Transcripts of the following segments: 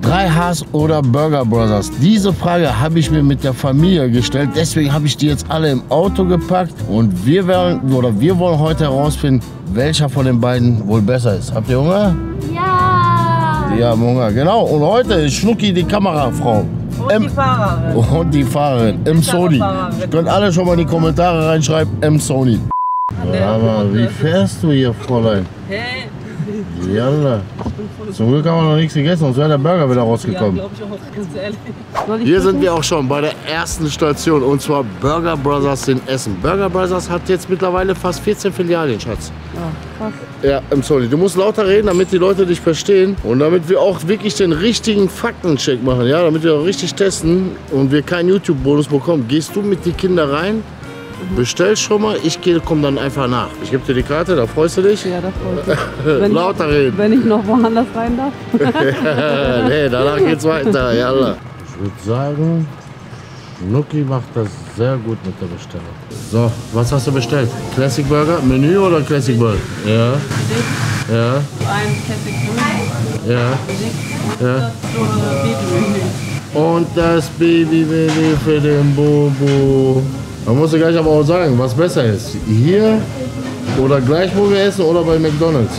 3 H's oder Burger Brothers? Diese Frage habe ich mir mit der Familie gestellt. Deswegen habe ich die jetzt alle im Auto gepackt. Und wir wollen heute herausfinden, welcher von den beiden wohl besser ist. Habt ihr Hunger? Ja! Die haben Hunger, genau. Und heute ist Schnucki die Kamerafrau. Und die Fahrerin. Und die Fahrerin. Im Sony. Ihr könnt alle schon mal in die Kommentare reinschreiben. M Sony. Ja, aber wie fährst du hier, Fräulein? Hey. Jalla. Zum Glück haben wir noch nichts gegessen, sonst wäre der Burger wieder rausgekommen. Ja, glaube ich auch, ganz ehrlich. Hier sind wir auch schon bei der ersten Station, und zwar Burger Brothers in Essen. Burger Brothers hat jetzt mittlerweile fast 14 Filialen, Schatz. Ja, krass. Ja, im Sorry. Du musst lauter reden, damit die Leute dich verstehen und damit wir auch wirklich den richtigen Faktencheck machen, ja, damit wir auch richtig testen und wir keinen YouTube-Bonus bekommen. Gehst du mit den Kindern rein? Bestellst schon mal, komme dann einfach nach. Ich gebe dir die Karte, da freust du dich? Ja, das freut mich. Lauter reden. Wenn ich noch woanders rein darf. Nee, danach geht's weiter. Jalla. Ich würde sagen, Nuki macht das sehr gut mit der Bestellung. So, was hast du bestellt? Classic Burger? Menü oder Classic Burger? Ja. Ja. Ein Classic Burger. Ja. Ja. Das Und das Baby-Menü für den Bobo. Man muss ja gleich aber auch sagen, was besser ist. Hier oder gleich, wo wir essen, oder bei McDonald's.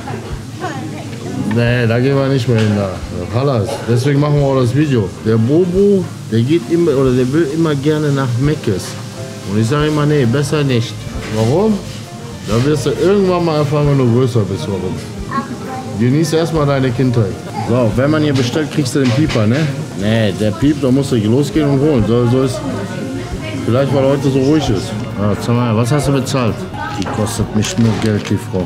Nee, da gehen wir nicht mehr hin. Da. Hallas. Deswegen machen wir auch das Video. Der Bobo, der geht immer, oder der will immer gerne nach Meckes. Und ich sage immer, nee, besser nicht. Warum? Da wirst du irgendwann mal erfahren, wenn du größer bist. Warum? Genieß erstmal deine Kindheit. So, wenn man hier bestellt, kriegst du den Pieper, ne? Nee, der Piep, da musst du losgehen und holen. So ist. Vielleicht, weil heute so ruhig ist. Ja, sag mal, was hast du bezahlt? Die kostet mich nur Geld, die Frau.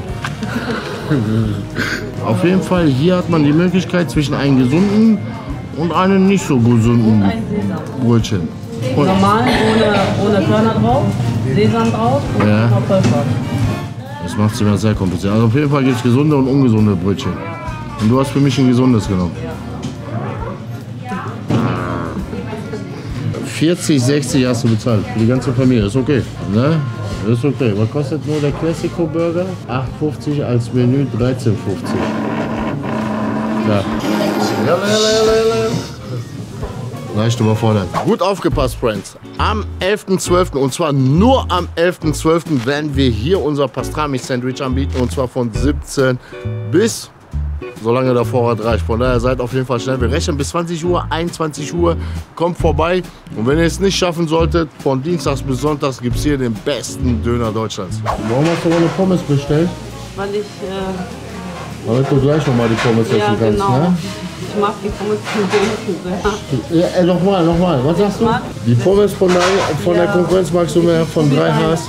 Auf jeden Fall, hier hat man die Möglichkeit zwischen einem gesunden und einem nicht so gesunden Brötchen. Und normal, ohne Körner drauf, Sesam drauf und ja. noch Pfeffer. Das macht es immer sehr kompliziert. Also auf jeden Fall gibt es gesunde und ungesunde Brötchen. Und du hast für mich ein gesundes genommen. 40, 60 hast du bezahlt für die ganze Familie. Ist okay. Ne? Ist okay. Was kostet nur der Classico Burger? 8,50 als Menü 13,50. Ja. Leicht überfordert. Gut aufgepasst, Friends. Am 11.12. und zwar nur am 11.12. werden wir hier unser Pastrami-Sandwich anbieten. Und zwar von 17 bis, solange der Vorrat reicht. Von daher seid auf jeden Fall schnell. Wir rechnen bis 20 Uhr, 21 Uhr. Kommt vorbei. Und wenn ihr es nicht schaffen solltet, von Dienstags bis Sonntags gibt es hier den besten Döner Deutschlands. Warum hast du eine Pommes bestellt? Weil ich... Damit du gleich nochmal die Pommes essen kannst, genau. ne? Ich mag die Pommes sehr. Ja, nochmal. Was sagst du? Die Pommes von der Konkurrenz magst du mehr, von 3 H's?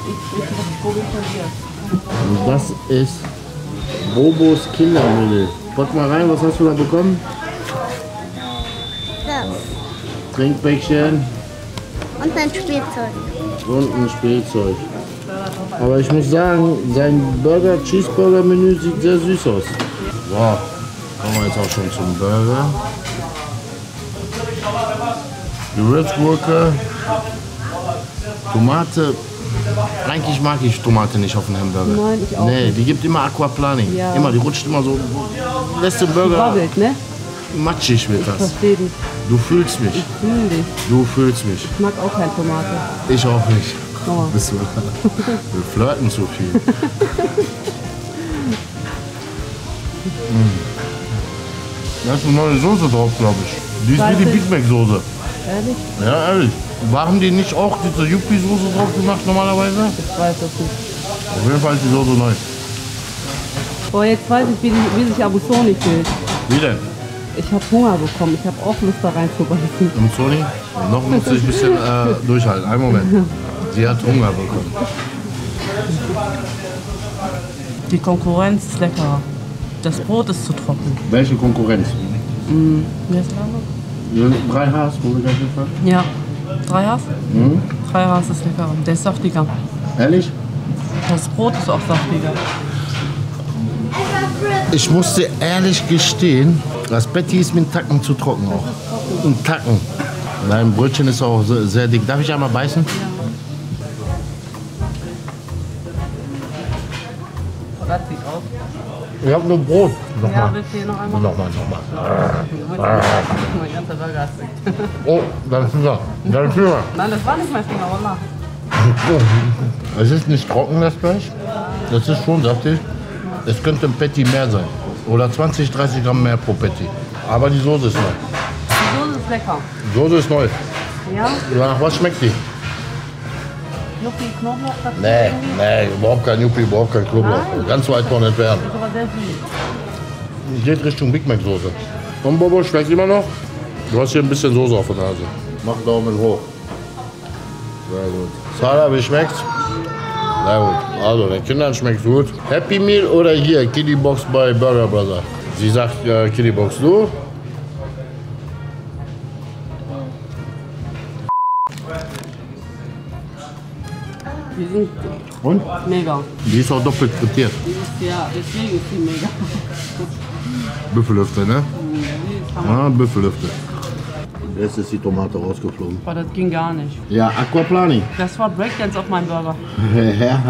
Und das ist Bobos Kindermenü. Pack mal rein, was hast du da bekommen? Das. Trinkbäckchen Und ein Spielzeug. und ein Spielzeug. Aber ich muss sagen, sein Cheeseburger-Menü sieht sehr süß aus. So, kommen wir jetzt auch schon zum Burger. Gewürzgurke, Tomate. Eigentlich mag ich Tomate nicht auf dem Hamburger. Nein, ich auch Nee, nicht. die gibt immer Aquaplaning. Ja. Immer, die rutscht immer so. Lässt den Burger Wabbelt, ne? matschig wird das. Versteh dich. Du fühlst mich. Fühl dich. Du fühlst mich. Ich mag auch keine Tomate. Ich auch nicht. Oh. Bist du? Wir flirten zu viel. Da ist eine neue Soße drauf, glaube ich. Die ist wie die Big Mac Soße. Ehrlich? Ja, ehrlich. Waren die nicht auch diese Yuppie-Soße drauf gemacht normalerweise? Ich weiß das nicht. Auf jeden Fall ist die Soße neu. Boah, jetzt weiß ich, wie sich Abusoni fühlt. Wie denn? Ich habe Hunger bekommen. Ich habe auch Lust da reinzubeißen. Im Sony? Noch muss ich ein bisschen durchhalten. Einen Moment. Sie hat Hunger bekommen. Die Konkurrenz ist leckerer. Das Brot ist zu trocken. Welche Konkurrenz? Wie heißt der Name? 3 H's, wo wir gleich hinfahren. Ja. 3 Haas? 3 Haas ist leckerer. Der ist saftiger. Ehrlich? Das Brot ist auch saftiger. Ich muss dir ehrlich gestehen, das Betty ist mir einen Tacken zu trocken auch. Ein Tacken. Dein Brötchen ist auch sehr dick. Darf ich einmal beißen? Rat sieht aus. Ich habe nur Brot. Ja, Nochmal. willst du hier noch einmal? Nochmal. Mein ganzer Burger ist weg. Oh, dann ist Finger. Dann ist Finger. Nein, das war nicht mein Finger, Wallah. Es ist nicht trocken, das Fleisch. Das ist schon saftig. Es könnte ein Patty mehr sein. Oder 20, 30 Gramm mehr pro Patty. Aber die Soße ist neu. Die Soße ist lecker. Die Soße ist neu. Ja? Ja, nach was schmeckt die? Juppie, Knoblauch dazu? Nee, irgendwie? nee, überhaupt kein Juppie, überhaupt kein Knoblauch. Nein? Ganz weit von entfernt. Das ist aber sehr süß. Geht Richtung Big Mac Soße. Und Bobo, schmeckt immer noch? Du hast hier ein bisschen Soße auf der Nase. Mach Daumen hoch. Sehr gut. Sarah, wie schmeckt's? Sehr gut. Also, den Kindern schmeckt's gut. Happy Meal oder hier, Kiddie Box bei Burger Brother? Sie sagt Kiddie Box. Du? Die sind Und? mega. Die ist auch doppelt frittiert. Die ist, ja, deswegen ist die mega. Büffellüfte, ne? Die ist Hammer. Ah, Büffellüfte. Jetzt ist die Tomate rausgeflogen. Aber das ging gar nicht. Ja, Aquaplani. Das war Breakdance auf meinem Burger. Ja.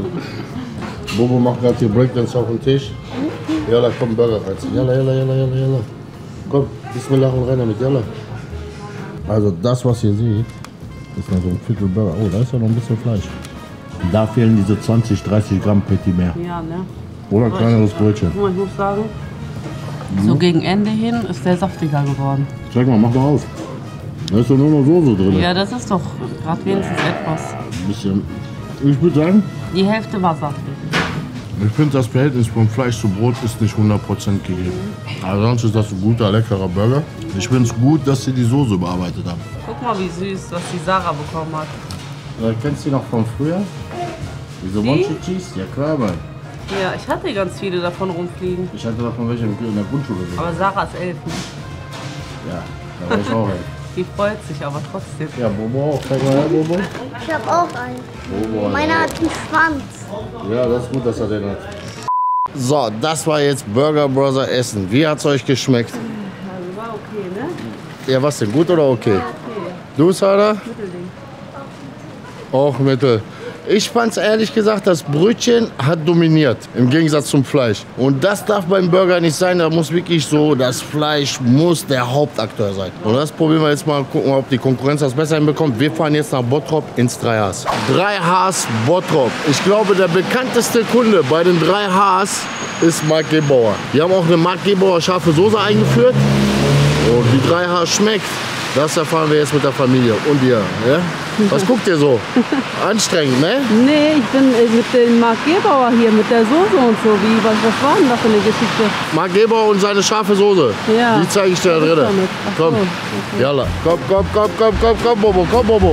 Bobo macht gerade hier Breakdance auf den Tisch. Ja, da kommt Burger rein. Jalla. Komm, Bismillah und rein damit, jalla. Also das, was ihr seht, ist noch so ein Viertel Burger. Oh, da ist ja noch ein bisschen Fleisch. Da fehlen diese 20, 30 Gramm Patty mehr. Ja, ne? Oder ein kleineres Brötchen. Guck mal, ich muss sagen, so gegen Ende hin ist der saftiger geworden. Zeig mal, mach mal auf. Da ist doch nur noch Soße drin. Ja, das ist doch gerade wenigstens etwas. Ein bisschen. Ich würde sagen, Die Hälfte war saftig. ich finde, das Verhältnis von Fleisch zu Brot ist nicht 100% gegeben. Aber sonst ist das ein guter, leckerer Burger. Ich finde es gut, dass sie die Soße bearbeitet haben. Guck mal, wie süß, was die Sarah bekommen hat. Kennst du die noch von früher? Diese Die? Monchi Cheese? Ja klar, Mann. Ja, ich hatte ganz viele davon rumfliegen. Ich hatte davon welche in der Grundschule gesehen. Aber Sarah ist 11. Ne? Ja, da war ich auch ey. Die freut sich aber trotzdem. Ja, Bobo auch. Zeig mal her, Bobo. Ich habe auch einen. Bobo. Meiner hat einen Schwanz. Ja, das ist gut, dass er den hat. So, das war jetzt Burger Brother Essen. Wie hat's euch geschmeckt? Also war okay, ne? Ja, was denn? Gut oder okay? Okay. Du, Sarah? Mittelding. Auch Mittel. Ich fand's ehrlich gesagt, das Brötchen hat dominiert, im Gegensatz zum Fleisch. Und das darf beim Burger nicht sein, da muss wirklich so, das Fleisch muss der Hauptakteur sein. Und das probieren wir jetzt mal, gucken, ob die Konkurrenz das besser hinbekommt. Wir fahren jetzt nach Bottrop ins 3Hs. 3Hs Bottrop. Ich glaube, der bekannteste Kunde bei den 3Hs ist Marc Gebauer. Die haben auch eine Marc Gebauer scharfe Soße eingeführt. Und wie 3H schmeckt, das erfahren wir jetzt mit der Familie und ihr. Ja? Was guckt ihr so? Anstrengend, ne? Nee, ich bin mit dem Marc Gebauer hier, mit der Soße und so. Was war denn da für eine Geschichte? Marc Gebauer und seine scharfe Soße. Ja. Die zeige ich dir da drin. damit? Ach so, Komm. okay. Jalla. Komm, Bobo. Komm, Bobo.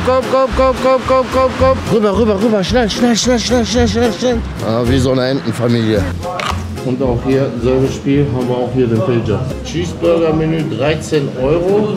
Komm. Rüber. Schnell. Ah, wie so eine Entenfamilie. Und auch hier, selbes Spiel, haben wir auch hier den Pager. Cheeseburger-Menü 13 €.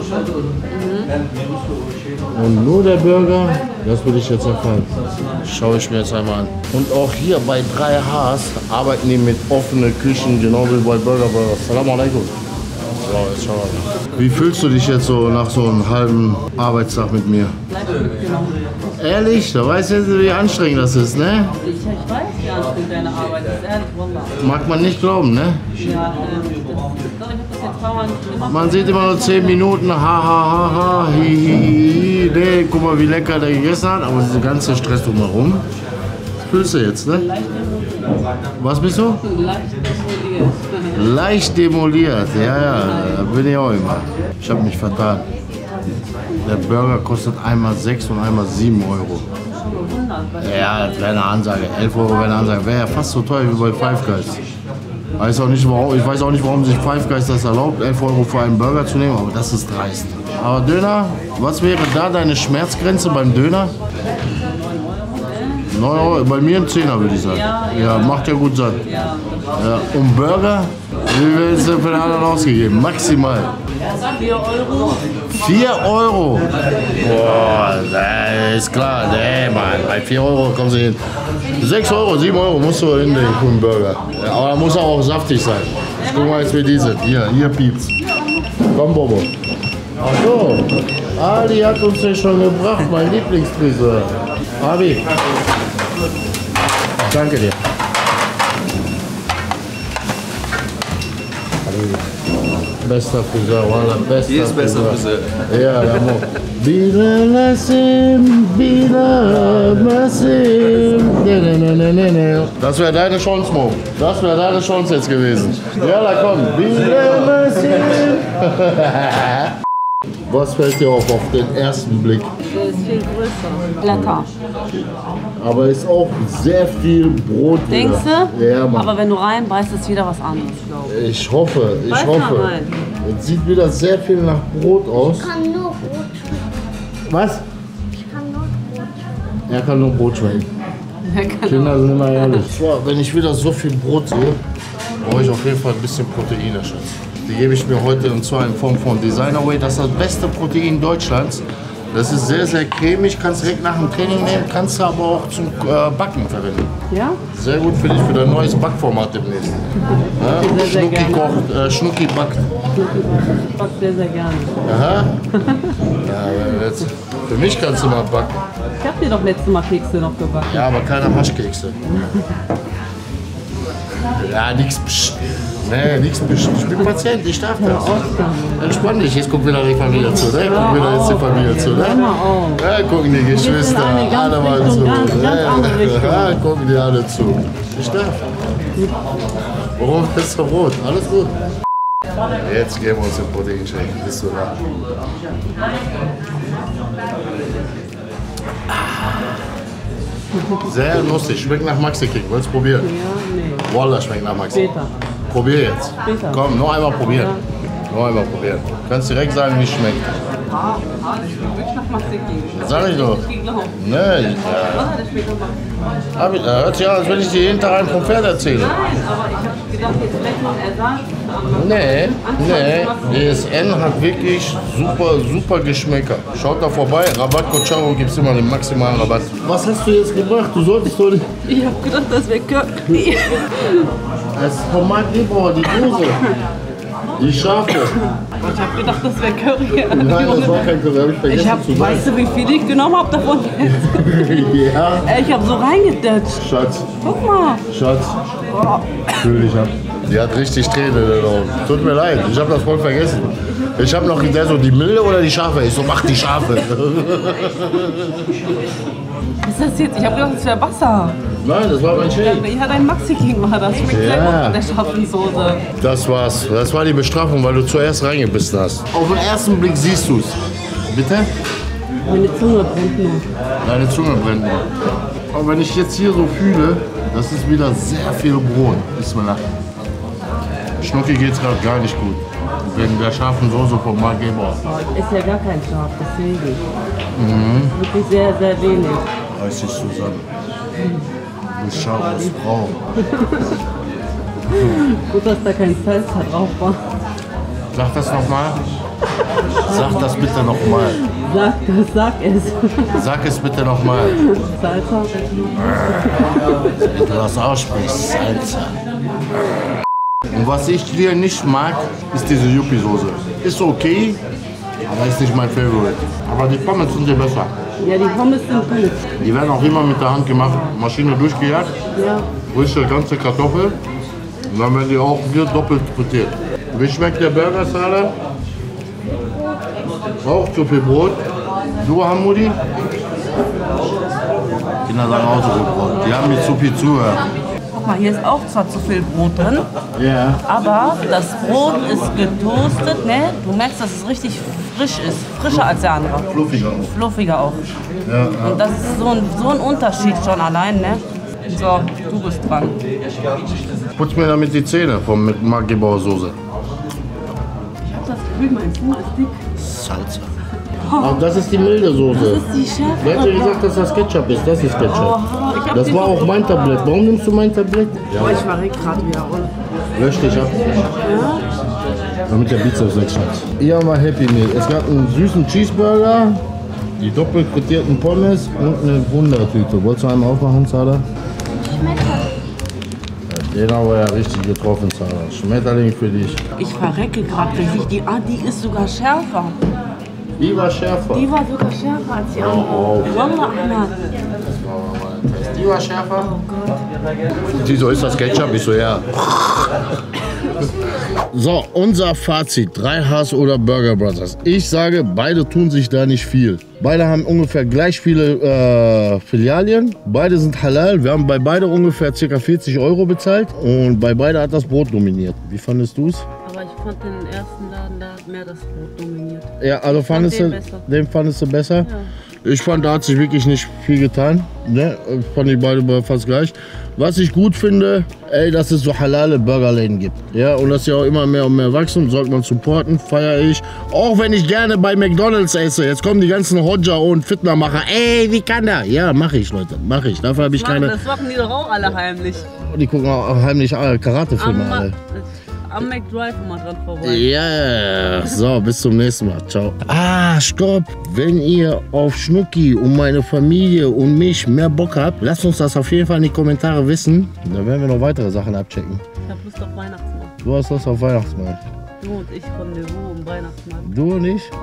Und nur der Burger, das will ich jetzt erfahren. Schaue ich mir jetzt einmal an. Und auch hier bei 3Hs arbeiten die mit offenen Küchen, genauso wie bei Burger Brothers. Salam alaikum. So, jetzt schauen wir mal. Wie fühlst du dich jetzt so nach so einem halben Arbeitstag mit mir? Ehrlich? Da weißt du, wie anstrengend das ist, ne? Ich weiß, wie anstrengend deine Arbeit ist. Ehrlich, Wallah. Mag man nicht glauben, ne? Ja, ich hab das jetzt ein paar Mal nicht gemacht. Man sieht immer nur 10 Minuten, ha, hi. Nee, guck mal, wie lecker der gegessen hat, aber dieser ganze Stress drumherum. Das fühlst du jetzt, ne? Was bist du? Leicht demoliert. Leicht demoliert, ja, da bin ich auch immer. Ich habe mich vertan. Der Burger kostet einmal 6 und einmal 7 €. Ja, das wäre eine Ansage. 11 € wäre eine Ansage. Wäre ja fast so teuer wie bei Five Guys. Ich weiß auch nicht, warum sich Five Guys das erlaubt, 11 € für einen Burger zu nehmen, aber das ist dreist. Aber Döner, was wäre da deine Schmerzgrenze beim Döner? 9 €, bei mir ein 10er würde ich sagen. Ja, macht ja gut satt. Ja. Und Burger, wie viel ist denn für den anderen ausgegeben? Maximal. 4 €. 4 €? Boah, das ist klar. Nee, Mann, bei 4 € kommen sie hin. 6 €, 7 € musst du hinlegen für einen Burger. Ja, aber da muss er auch saftig sein. Ich guck mal jetzt, wie die sind. Hier piept's. Komm, Bobo. Ach so, Ali hat uns ja schon gebracht, mein Lieblingsfriseur. Abi, danke dir. Bester Friseur, Wallah, bester Hier ist besser Friseur. Ja, der Mo. Bila Nassim, Bila Nassim. Das wäre deine Chance, Mo. Das wäre deine Chance jetzt gewesen. Ja, da komm. Bila Nassim. Was fällt dir auf den ersten Blick? Der ist viel größer. Lecker. Aber ist auch sehr viel Brot. Denkst du? Ja, Mann. Aber wenn du reinbeißt, ist wieder was anderes, glaube ich. Ich hoffe, ich Beiß mal hoffe. rein. Es sieht wieder sehr viel nach Brot aus. Ich kann nur Brot schmecken. Was? Ich kann nur Brot schmecken. Er kann nur Brot schmecken. Der kann Kinder sind immer ehrlich. So, wenn ich wieder so viel Brot sehe, brauche ich auf jeden Fall ein bisschen Proteine, Schatz. Die gebe ich mir heute und zwar in Form von Designer Whey. Das ist das beste Protein Deutschlands. Das ist sehr, sehr cremig, kannst direkt nach dem Training nehmen, kannst du aber auch zum Backen verwenden. Ja? Sehr gut für dich, für dein neues Backformat demnächst. Ja? Sehr, sehr Schnucki gerne. kocht, Schnucki backt. Ich back sehr, sehr gerne. Aha. Ja, jetzt, für mich kannst du mal backen. Ich hab dir doch letztes Mal Kekse noch gebacken. Ja, aber keine Haschkekse. Ja, nix. Psch. Nee, nix. Psch. Ich bin Patient, ich darf das. Entspann dich, jetzt guckt wieder die Familie zu, ne? Guckt wieder jetzt die Familie zu, ne? Hör mal auf. Ja, gucken die Geschwister in eine ganz alle mal Richtung, zu. ganz andere Richtung. Ja, gucken die alle zu. Ich darf. Warum bist du rot? Alles gut. Jetzt geben wir uns den Proteinshake. Bist du da? Sehr lustig, schmeckt nach Maxi-King. Wolltest du probieren? Ja, nee. Wallah, schmeckt nach Maxi. Später. Probier jetzt. Später. Komm, noch einmal probieren. Noch einmal probieren. Kannst direkt sagen, wie es schmeckt. Ich will wirklich nach Maxi gehen. Sag ich doch. Ich glaube. Nee, Was hat er später gemacht? hört sich an, als wenn ich dir jeden Tag einen vom Pferd erzähle. Nein, aber ich habe gedacht, jetzt vielleicht noch ein Ersatz. Nee, DSN hat wirklich super Geschmäcker. Schaut da vorbei, Rabatt Cocharo gibt es immer den maximalen Rabatt. Was hast du jetzt gebracht? Du solltest doch nicht... Ich habe gedacht, das wäre Curry. Das ist von Marc Gebauer, die Dose. Die Schafe. Ich habe gedacht, das wäre Curry. Nein, das war kein Curry, hab ich vergessen zu sagen. Weißt du, wie viel ich genommen habe davon? Ja, Ich habe so reingedatscht. Schatz, Guck mal. Schatz. Fühl dich ab. Die hat richtig Tränen in den Augen. Tut mir leid, ich habe das voll vergessen. Ich habe noch der so die Milde oder die Schafe. Ich so, mach die Schafe. Was ist das jetzt? Ich habe gedacht, das wäre Wasser. Nein, das war mein Shake. Ja, dein Maxi King war das. Schmeckt sehr Ja. gut mit der scharfen Soße. Das war's. Das war die Bestrafung, weil du zuerst reingebissen hast. Auf den ersten Blick siehst du's. Bitte? Meine Zunge brennt nur. Deine Zunge brennt nur. Aber wenn ich jetzt hier so fühle, das ist wieder sehr viel Brot. Bismillah. Schnucki geht's gerade gar nicht gut. Wegen der scharfen Soße von Marc Gebauer. Ist ja gar kein Schaf, deswegen. Wirklich sehr, sehr wenig. Reiß dich zusammen. Du scharfes Frau. Gut, dass da kein Salsa drauf war. Sag das nochmal. Sag das bitte nochmal. Sag es. Sag es bitte nochmal. Salsa. Wenn du das aussprichst, Salsa. Und was ich hier nicht mag, ist diese Yuppie-Soße. Ist okay, aber ist nicht mein Favorite. Aber die Pommes sind hier besser. Ja, die Pommes sind gut. Die werden auch immer mit der Hand gemacht. Maschine durchgejagt, Ja. frische ganze Kartoffel. Und dann werden die auch hier doppelt frittiert. Wie schmeckt der Burger, Saleh? Auch zu viel Brot. Du, Hamudi? Kinder sagen auch zu viel Brot. Die haben mir zu viel zuhört. Guck mal, hier ist auch zwar zu viel Brot drin, Ja. aber das Brot ist getoastet, ne? Du merkst, dass es richtig frisch ist. Frischer als der andere. Fluffiger. Fluffiger auch. Ja. Und das ist so ein Unterschied schon allein, ne? So, du bist dran. Putz mir damit die Zähne vom mit Marc Gebauer Soße. Ich hab das Gefühl, mein Zunge ist dick. Salsa. Ach, das ist die milde Soße. Das ist die Schärfe. Wer hat dir gesagt, dass das Ketchup ist? Das ist Ketchup. Ich hab Das die war auch mein Tablett. Warum nimmst du mein Tablett? Oh, ich verreck gerade wieder. Lösch dich ab. Damit der Bizeps wegschneit. Hier haben wir Happy Meal. Es gab einen süßen Cheeseburger, die doppelt frittierten Pommes und eine Wundertüte. Wolltest du einen aufmachen, Zara? Den haben wir ja richtig getroffen, Zara. Schmetterling für dich. Ich verrecke gerade richtig. Die ist sogar schärfer. Die war schärfer. Die war sogar schärfer als die auf. andere. Wallah, Ahmad. Die war schärfer. Die so, ist das Ketchup? Ich so, ja. So, unser Fazit, 3Hs oder Burger Brothers. Ich sage, beide tun sich da nicht viel. Beide haben ungefähr gleich viele Filialien. Beide sind halal. Wir haben bei beide ungefähr ca. 40 € bezahlt. Und bei beide hat das Brot dominiert. Wie fandest du es? Aber ich fand den ersten Laden, da hat mehr das Brot dominiert. Ja, also den fandest du besser? Ja. Ich fand, da hat sich wirklich nicht viel getan. Ne? Fand ich beide fast gleich. Was ich gut finde, ey, dass es so halale Burgerläden gibt. Ja, und dass sie auch immer mehr und mehr wachsen, sollte man supporten, feiere ich. Auch wenn ich gerne bei McDonald's esse. Jetzt kommen die ganzen Hodja und Fitnermacher. Ey, wie kann der? Ja, mache ich, Leute, mache ich. Dafür habe ich keine... Das machen die doch auch alle heimlich. Die gucken auch heimlich Karatefilme alle. Am McDrive immer dran vorbei. Ja, so, bis zum nächsten Mal. Ciao. Ah, stopp. Wenn ihr auf Schnucki und meine Familie und mich mehr Bock habt, lasst uns das auf jeden Fall in die Kommentare wissen. Dann werden wir noch weitere Sachen abchecken. Ich hab Lust auf Weihnachtsmarkt. Du hast Lust auf Weihnachtsmarkt. Du und ich Rendezvous im Weihnachtsmarkt. Du und ich?